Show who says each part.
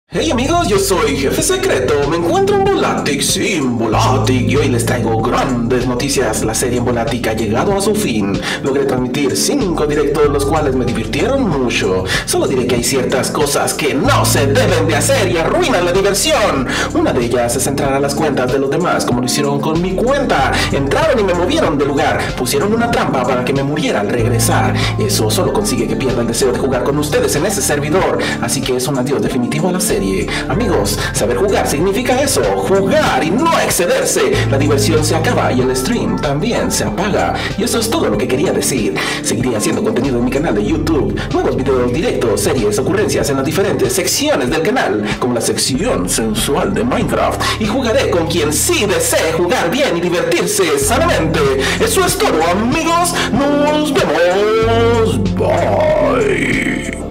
Speaker 1: Hey amigos, yo soy Jefe Secreto, me encuentro en Volatic, sí, en Volatic, y hoy les traigo grandes noticias. La serie en Volatic ha llegado a su fin. Logré transmitir 5 directos, los cuales me divirtieron mucho. Solo diré que hay ciertas cosas que no se deben de hacer y arruinan la diversión. Una de ellas es entrar a las cuentas de los demás, como lo hicieron con mi cuenta. Entraron y me movieron de lugar, pusieron una trampa para que me muriera al regresar. Eso solo consigue que pierda el deseo de jugar con ustedes en ese servidor, así que es un adiós definitivo a la serie. Amigos, saber jugar significa eso, jugar y no excederse. La diversión se acaba y el stream también se apaga. Y eso es todo lo que quería decir. Seguiré haciendo contenido en mi canal de YouTube, nuevos videos directos, series, ocurrencias en las diferentes secciones del canal, como la sección sensual de Minecraft. Y jugaré con quien sí desee jugar bien y divertirse sanamente. Eso es todo, amigos. Nos vemos. Bye.